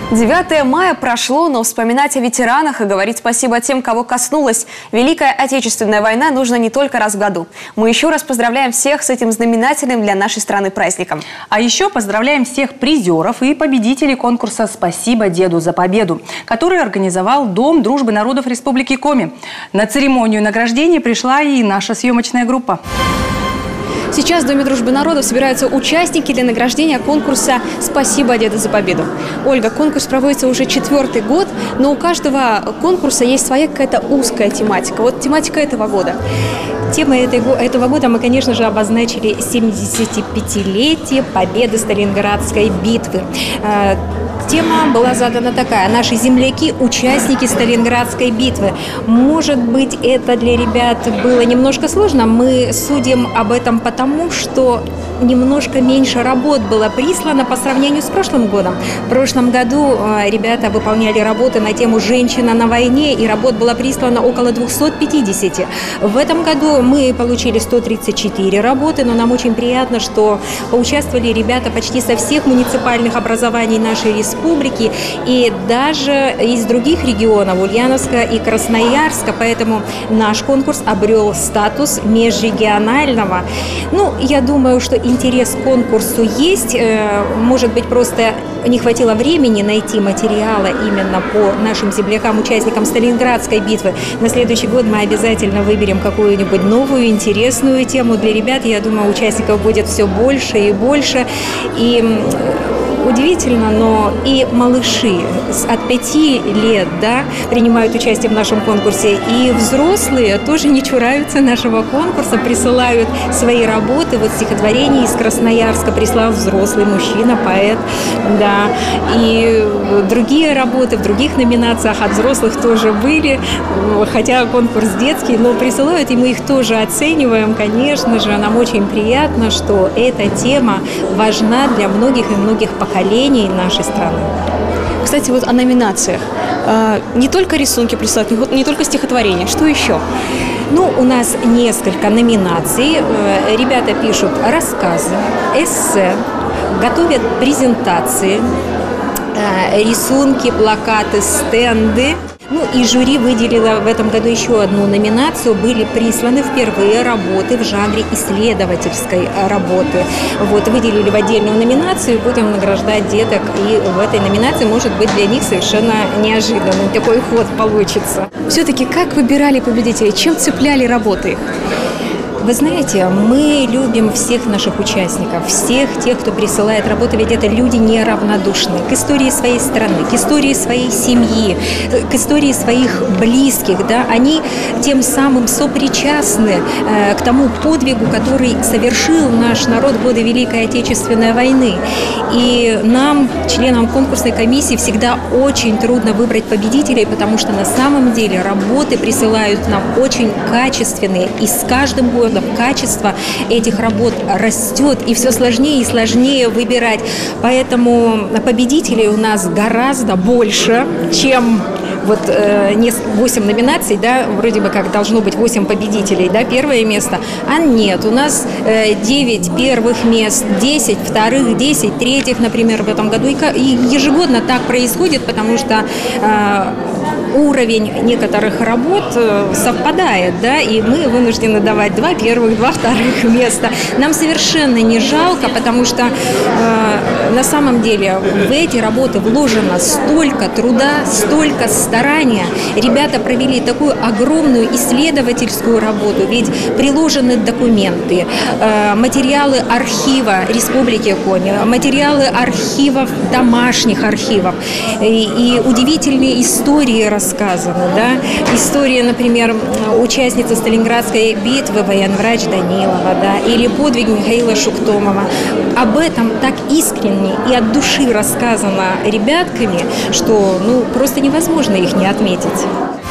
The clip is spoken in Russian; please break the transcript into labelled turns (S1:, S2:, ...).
S1: 9 мая прошло, но вспоминать о ветеранах и говорить спасибо тем, кого коснулась Великая Отечественная война, нужно не только раз в году. Мы еще раз поздравляем всех с этим знаменательным для нашей страны праздником.
S2: А еще поздравляем всех призеров и победителей конкурса «Спасибо деду за победу», который организовал Дом дружбы народов Республики Коми. На церемонию награждения пришла и наша съемочная группа.
S1: Сейчас в Доме дружбы народов собираются участники для награждения конкурса «Спасибо деду за победу». Ольга, конкурс проводится уже 4-й год, но у каждого конкурса есть своя какая-то узкая тематика. Вот тематика этого года.
S3: Темой этого года мы, конечно же, обозначили 75-летие победы Сталинградской битвы. Тема была задана такая: наши земляки, участники Сталинградской битвы. Может быть, это для ребят было немножко сложно. Мы судим об этом потому, что немножко меньше работ было прислано по сравнению с прошлым годом. В прошлом году ребята выполняли работы на тему «Женщина на войне», и работ было прислано около 250. В этом году мы получили 134 работы, но нам очень приятно, что поучаствовали ребята почти со всех муниципальных образований нашей республики и даже из других регионов, Ульяновска и Красноярска, поэтому наш конкурс обрел статус межрегионального. Ну, я думаю, что интерес к конкурсу есть. Может быть, просто не хватило времени найти материала именно по нашим землякам, участникам Сталинградской битвы. На следующий год мы обязательно выберем какую-нибудь новую, интересную тему для ребят. Я думаю, участников будет все больше и больше. И удивительно, но и малыши от 5 лет, да, принимают участие в нашем конкурсе, и взрослые тоже не чураются нашего конкурса, присылают свои работы. Вот стихотворение из Красноярска прислал взрослый мужчина, поэт, да, и другие работы в других номинациях от взрослых тоже были, хотя конкурс детский, но присылают, и мы их тоже оцениваем, конечно же. Нам очень приятно, что эта тема важна для многих и многих поколений нашей страны.
S1: Кстати, вот о номинациях. Не только рисунки присылают, не только стихотворения. Что еще?
S3: Ну, у нас несколько номинаций. Ребята пишут рассказы, эссе, готовят презентации, рисунки, плакаты, стенды. Ну и жюри выделило в этом году еще одну номинацию. Были присланы впервые работы в жанре исследовательской работы. Вот, выделили в отдельную номинацию, будем награждать деток. И в этой номинации, может быть, для них совершенно неожиданный такой ход получится.
S1: Все-таки как выбирали победителей? Чем цепляли работы их?
S3: Вы знаете, мы любим всех наших участников, всех тех, кто присылает работы, ведь это люди неравнодушные к истории своей страны, к истории своей семьи, к истории своих близких, да, они тем самым сопричастны к тому подвигу, который совершил наш народ в годы Великой Отечественной войны. И нам, членам конкурсной комиссии, всегда очень трудно выбрать победителей, потому что на самом деле работы присылают нам очень качественные, и с каждым годом качество этих работ растет, и все сложнее и сложнее выбирать. Поэтому победителей у нас гораздо больше, чем вот 8 номинаций, да, вроде бы как должно быть 8 победителей, да, первое место, а нет, у нас 9 первых мест, 10 вторых, 10 третьих, например, в этом году. И ежегодно так происходит, потому что уровень некоторых работ совпадает, да, и мы вынуждены давать 2 первых, 2 вторых места. Нам совершенно не жалко, потому что на самом деле в эти работы вложено столько труда, столько старания. Ребята провели такую огромную исследовательскую работу, ведь приложены документы, материалы архива Республики Коми, материалы архивов, домашних архивов, и удивительные истории рассказаны, да. История, например, участницы Сталинградской битвы, военврач Данилова, да, или подвиг Михаила Шуктомова. Об этом так искренне и от души рассказано ребятками, что, ну, просто невозможно их не отметить.